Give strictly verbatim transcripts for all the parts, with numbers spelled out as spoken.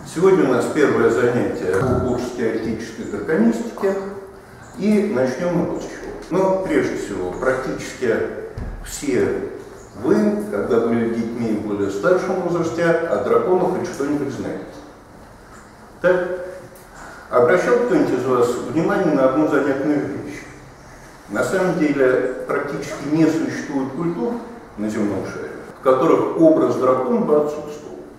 Сегодня у нас первое занятие по курсу теоретической драконистики, и начнем мы вот с чего. Но прежде всего, практически все вы, когда были детьми в более старшем возрасте, о драконах хоть что-нибудь знаете. Так? Обращал кто-нибудь из вас внимание на одну занятную вещь? На самом деле практически не существует культур на земном шаре, в которых образ дракона бы отсутствовал.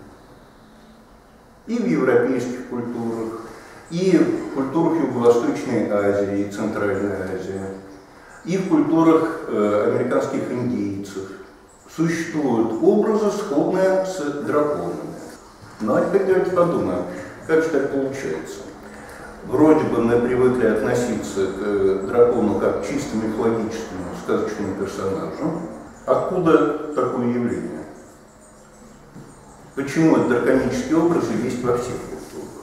И в европейских культурах, и в культурах Юго-Восточной Азии и Центральной Азии, и в культурах э, американских индейцев существуют образы, сходные с драконами. Ну а теперь давайте подумаем, как же так получается. Вроде бы мы привыкли относиться к дракону как к чисто мифологическому сказочному персонажу. Откуда такое явление? Почему этот драконические образы есть во всех культурах?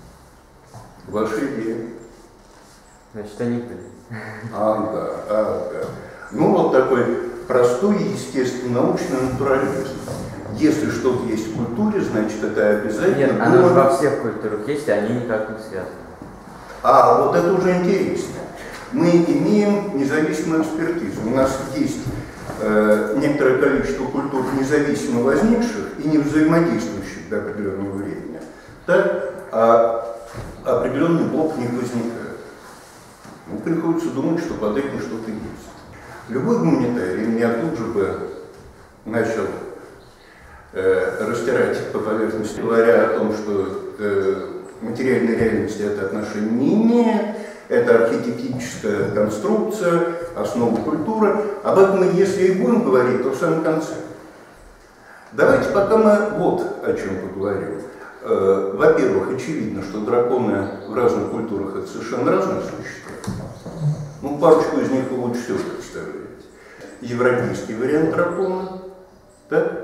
Ваша идея? Значит, они были. Ага, ага. Ну вот такой простой и естественно-научный натурализм. Если что-то есть в культуре, значит это обязательно... Нет, оно было... во всех культурах есть, а они никак не связаны. А, вот это уже интересно. Мы имеем независимую экспертизу. У нас есть э, некоторое количество культур независимо возникших и не взаимодействующих до определенного времени. Так, а определенный блок в них возникает. Ну, приходится думать, что под этим что-то есть. Любой гуманитарий меня тут же бы начал э, растирать по поверхности, говоря о том, что э, материальной реальности это отношение не имеет, это архетипическая конструкция, основа культуры. Об этом мы, если и будем говорить, то в самом конце. Давайте пока мы вот о чем поговорим. Э, во-первых, очевидно, что драконы в разных культурах это совершенно разные существа. Ну, парочку из них вы лучше всего представляете. Европейский вариант дракона, так?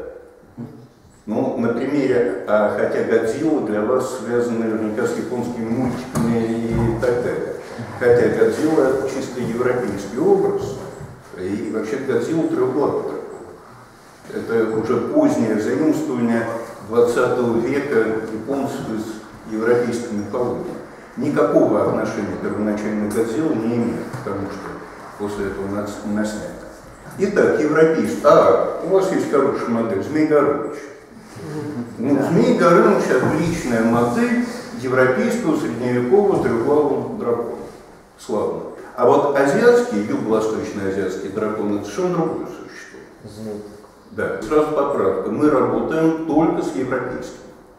Ну, на примере, а хотя Годзилла для вас связана наверняка с японскими мультиками и так далее. Хотя Годзилла это чисто европейский образ, и вообще Годзилла трехглавый дракон. Это уже позднее заимствование двадцатого века японцев из европейской мифологии. Никакого отношения первоначально к Годзилле не имеет, потому что после этого наснято. Итак, европейский. А, у вас есть хорошая модель, Змей Горыныч. Ну, Змей Горыныч – отличная модель европейского средневекового трехглавого дракона. Славно. А вот азиатский, юго-восточно-азиатский дракон – это совершенно другое существо. Змей. Да, сразу поправка. Мы работаем только с европейским.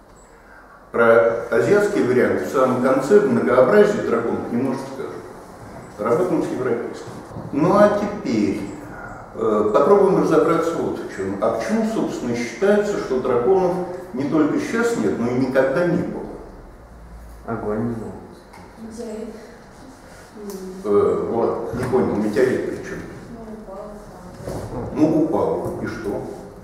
Про азиатский вариант в самом конце, в многообразии драконов, немножко скажу. Работаем с европейским. Ну а теперь э, попробуем разобраться вот в чем. А почему, собственно, считается, что драконов не только сейчас нет, но и никогда не было? Огонь не был. Метеорит. Э, вот, не понял, метеорит при чем? Ну, упал. И что?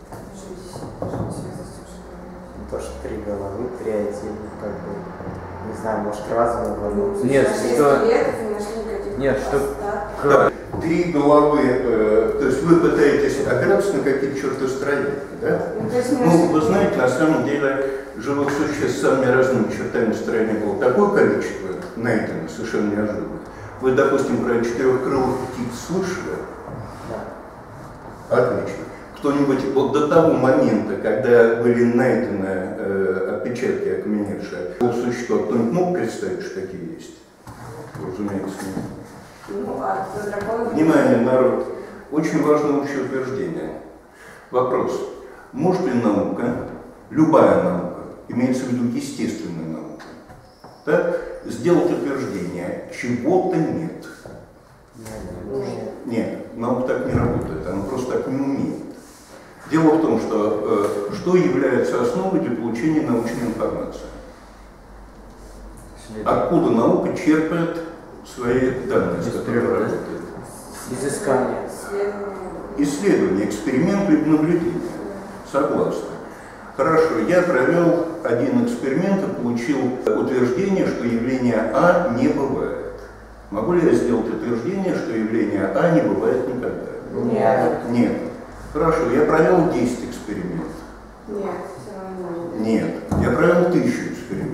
То, что три головы, три отдельных, как бы, не знаю, может, разные головы. Нет, что... Нет, что... Да. Три головы, э, то есть вы пытаетесь опираться на какие-то черты строения, да? Ну, вы знаете, на самом деле, живых существ с самыми разными чертами строения было такое количество найдено, совершенно неожиданно. Вы, допустим, про четырехкрылых птиц слышали? Да. Отлично. Кто-нибудь вот до того момента, когда были найдены э, отпечатки окаменевшие у существа, кто-нибудь мог представить, что такие есть? Разумеется, нет. Ну, а дракон... Внимание, народ. Очень важное общее утверждение. Вопрос. Может ли наука, любая наука, имеется в виду естественная наука, так, сделать утверждение, чего-то нет? Нет. Нет, наука так не работает, она просто так не умеет. Дело в том, что э, что является основой для получения научной информации? Откуда наука черпает свои данные, с которыми работает? Изыскание. Исследование, эксперимент либо наблюдение. Согласна. Хорошо, я провел один эксперимент и получил утверждение, что явление А не бывает. Могу ли я сделать утверждение, что явление А не бывает никогда? Нет. Нет. Хорошо, я провел десять экспериментов. Нет, все равно. Нет. Я провел тысячу экспериментов.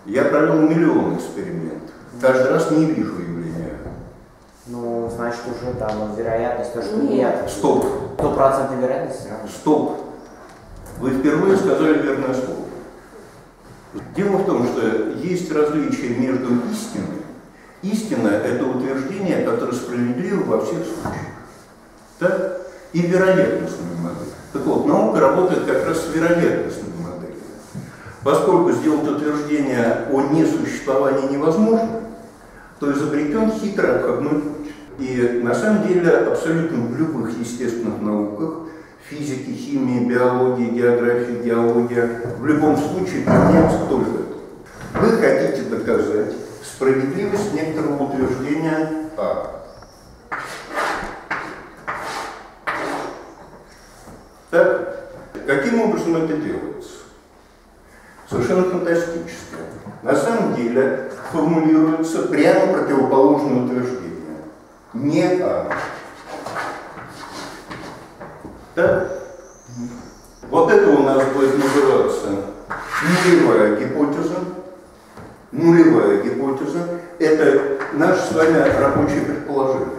Я провел миллион экспериментов. Каждый раз не вижу явления. Ну, значит, уже да, но вероятность, то, что Нет. нет. Стоп. Стопроцентная вероятность все равно. Стоп. Вы впервые сказали верное слово. Дело в том, что есть различие между истиной. Истина – это утверждение, которое справедливо во всех случаях. Так? И вероятностными моделями. Так вот, наука работает как раз с вероятностными моделями. Поскольку сделать утверждение о несуществовании невозможно, то изобретен хитрый обходной путь. И на самом деле абсолютно в любых естественных науках, физике, химии, биологии, географии, геологии, в любом случае применяется только это. Вы хотите доказать справедливость некоторого утверждения А. Так, каким образом это делается? Совершенно фантастически. На самом деле формулируется прямо противоположное утверждение. Не А. Так? Вот это у нас будет называться нулевая гипотеза. Нулевая гипотеза – это наше с вами рабочее предположение.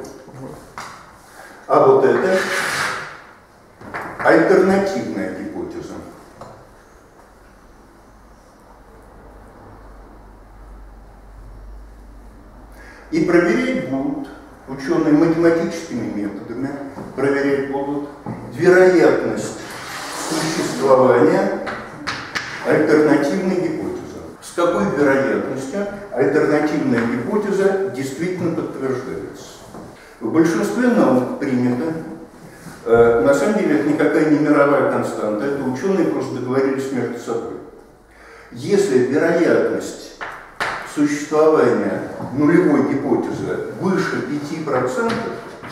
А вот это альтернативная гипотеза. И проверять будут ученые математическими методами, проверять будут вероятность существования альтернативной гипотезы. С какой вероятностью альтернативная гипотеза действительно подтверждается? В большинстве наук принято, э, на самом деле это никакая не мировая константа, это ученые просто договорились между собой. Если вероятность существования нулевой гипотезы выше пяти процентов,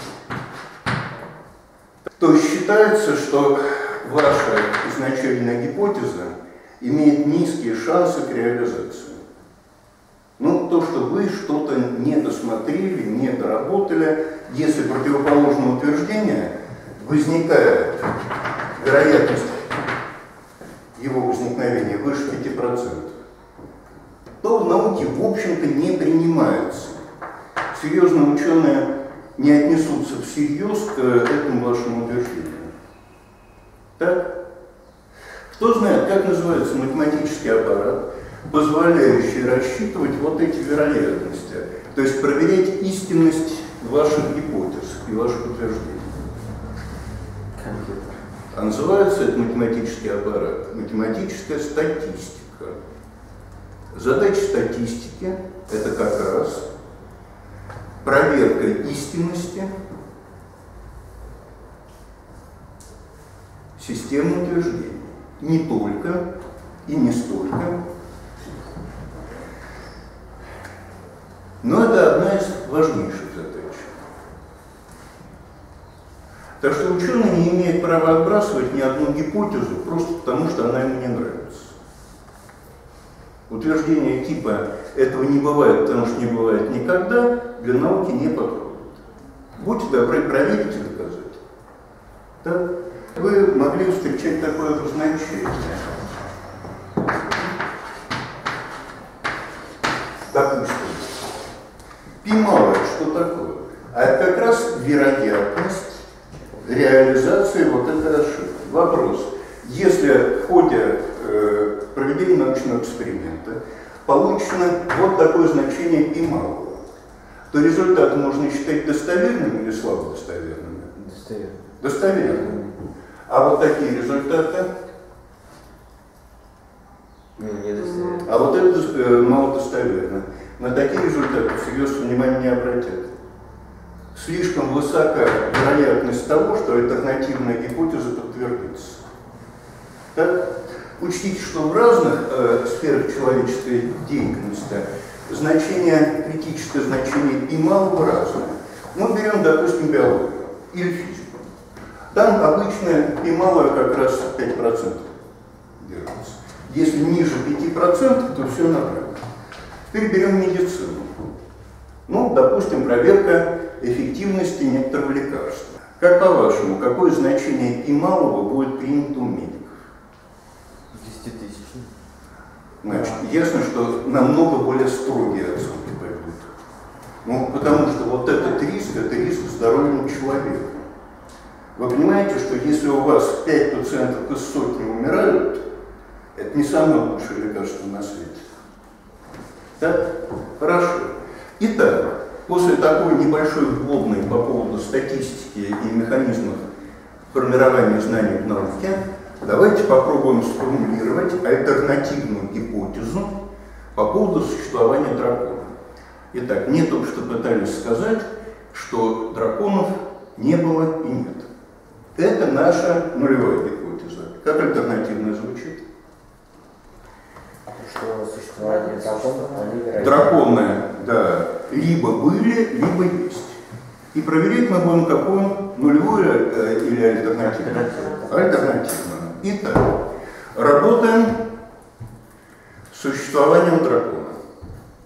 то считается, что ваша изначальная гипотеза имеет низкие шансы к реализации. Ну, то, что вы что-то не досмотрели, не доработали, если противоположное утверждение возникает, вероятность его возникновения выше пяти процентов, то в науке, в общем-то, не принимается. Серьезные ученые не отнесутся всерьез к этому вашему утверждению. Так? Кто знает, как называется математический аппарат, позволяющий рассчитывать вот эти вероятности, то есть проверять истинность ваших гипотез и ваших утверждений. Компьютер. А называется это математический аппарат математическая статистика. Задача статистики – это как раз проверка истинности системы утверждений. Не только и не столько, но это одна из важнейших задач. Так что ученый не имеет права отбрасывать ни одну гипотезу просто потому, что она ему не нравится. Утверждение типа «этого не бывает, потому что не бывает никогда» для науки не подходит. Будьте добры, проверить и доказать. Так? Вы могли встречать такое обозначение. Допустим, пи малое, что такое? А это как раз вероятность реализации вот этой ошибки. Вопрос. Если в ходе э, проведения научного эксперимента получено вот такое значение пи малого, то результаты можно считать достоверными или слабо достоверными? Достоверно. Достоверными. А вот такие результаты? Не, не достоверно. А вот это э, мало достоверно. На такие результаты всерьез внимания не обратят. Слишком высока вероятность того, что альтернативная гипотеза подтвердится. Так? Учтите, что в разных э, сферах человеческой деятельности значение, критическое значение пи малого разное. Мы берем, допустим, биологию или физику. Там обычно пи малое как раз пять процентов держится. Если ниже пяти процентов, то все нормально. Теперь берем медицину. Ну, допустим, проверка эффективности некоторого лекарства. Как по-вашему, какое значение пи малого будет принято у медиков? Десятитысячный. Значит, ясно, что намного более строгие оценки пойдут. Ну, потому что вот этот риск, это риск здоровья человека. Вы понимаете, что если у вас пять пациентов из сотни умирают, это не самое лучшее лекарство на свете. Так? Хорошо. Итак, после такой небольшой вводной по поводу статистики и механизмов формирования знаний в науке, давайте попробуем сформулировать альтернативную гипотезу по поводу существования драконов. Итак, мне только что пытались сказать, что драконов не было и нет. Это наша нулевая гипотеза. Как альтернативная звучит? Что существование драконов, они вероятно. Драконы, да, либо были, либо есть. И проверять мы будем какую? Нулевую э, или альтернативную? Альтернативную. Итак, работаем с существованием дракона.